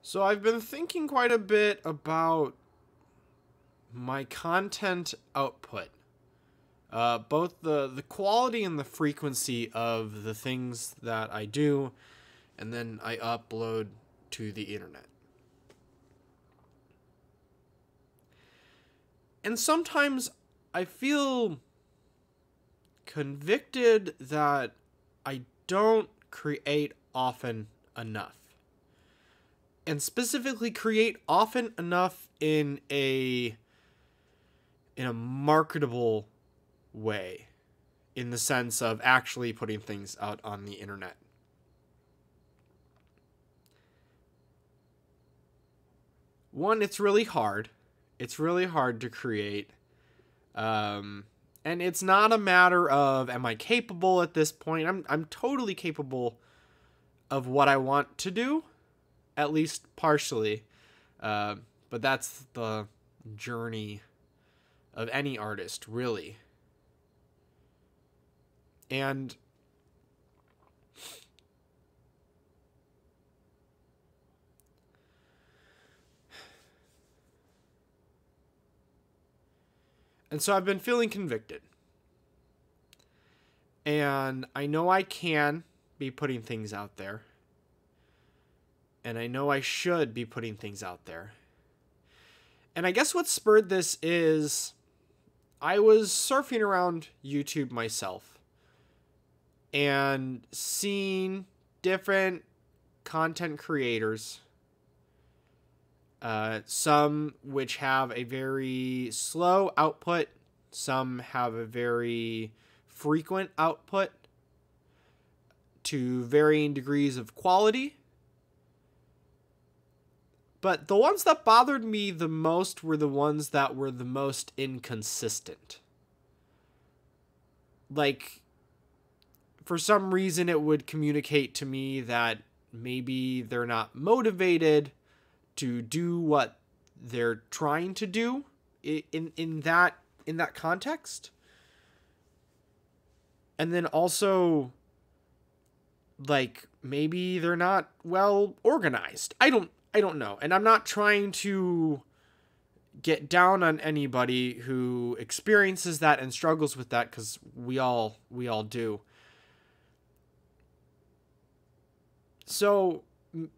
So I've been thinking quite a bit about my content output, both the quality and the frequency of the things that I do, and then I upload to the internet. And sometimes I feel convicted that I don't create often enough. And specifically create often enough in a marketable way, in the sense of actually putting things out on the internet. One, it's really hard. It's really hard to create. And it's not a matter of, am I capable at this point? I'm totally capable of what I want to do, at least partially. But that's the journey of any artist, really. And so I've been feeling convicted. And I know I can be putting things out there. And I know I should be putting things out there. And I guess what spurred this is I was surfing around YouTube myself and seeing different content creators, some which have a very slow output, some have a very frequent output to varying degrees of quality. But the ones that bothered me the most were the ones that were the most inconsistent. Like, for some reason it would communicate to me that maybe they're not motivated to do what they're trying to do in that context. And then also, like, maybe they're not well organized. I don't know. And I'm not trying to get down on anybody who experiences that and struggles with that, because we all do. So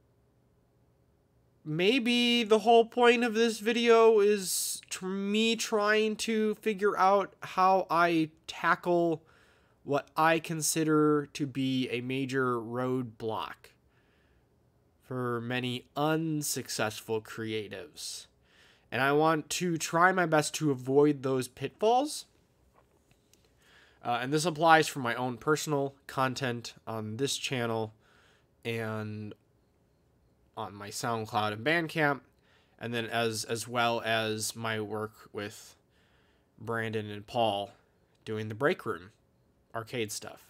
maybe the whole point of this video is me trying to figure out how I tackle what I consider to be a major roadblock for many unsuccessful creatives. And I want to try my best to avoid those pitfalls. And this applies for my own personal content on this channel and on my SoundCloud and Bandcamp, and then as well as my work with Brandon and Paul doing the Break Room arcade stuff.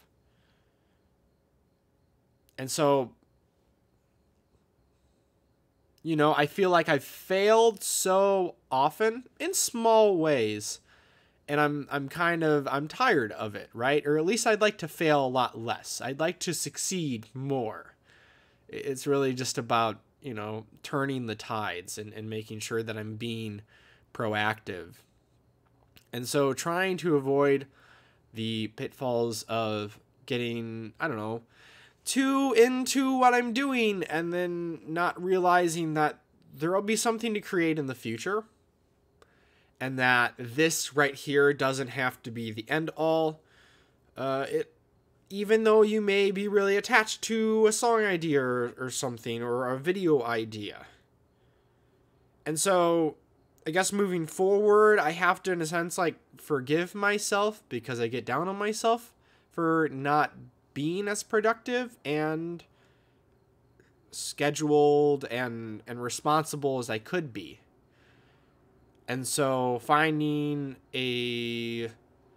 And so, you know, I feel like I've failed so often in small ways, and I'm tired of it, right? Or at least I'd like to fail a lot less. I'd like to succeed more. It's really just about, you know, turning the tides and making sure that I'm being proactive. And so trying to avoid the pitfalls of getting, I don't know, too into what I'm doing and then not realizing that there will be something to create in the future, and that this right here doesn't have to be the end all. Even though you may be really attached to a song idea or something, or a video idea. And so, I guess moving forward, I have to, in a sense, like, forgive myself, because I get down on myself for not being as productive and scheduled and responsible as I could be. And so, finding a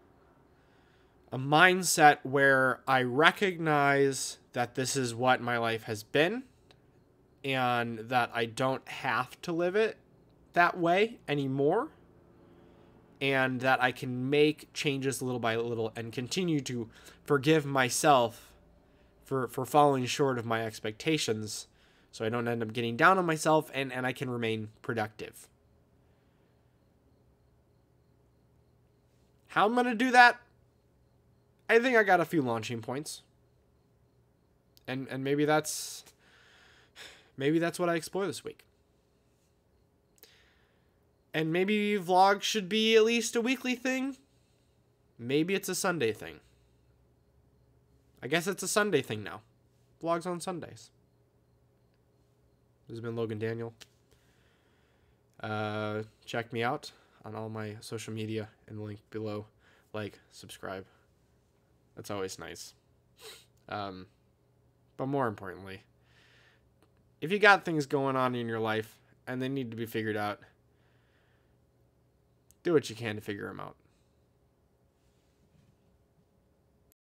mindset where I recognize that this is what my life has been, and that I don't have to live it that way anymore, and that I can make changes little by little and continue to forgive myself for falling short of my expectations, so I don't end up getting down on myself, and I can remain productive. How I'm going to do that? I think I got a few launching points. And maybe that's what I explore this week. And maybe vlogs should be at least a weekly thing. Maybe it's a Sunday thing. I guess it's a Sunday thing now. Vlogs on Sundays. This has been Logan Daniel. Check me out on all my social media in the link below. Like, subscribe. That's always nice. But more importantly, if you got things going on in your life and they need to be figured out, do what you can to figure them out.